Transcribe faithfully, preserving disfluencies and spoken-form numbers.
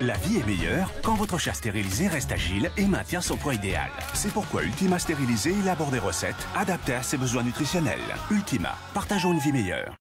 La vie est meilleure quand votre chat stérilisé reste agile et maintient son poids idéal. C'est pourquoi Ultima Stérilisé élabore des recettes adaptées à ses besoins nutritionnels. Ultima, partageons une vie meilleure.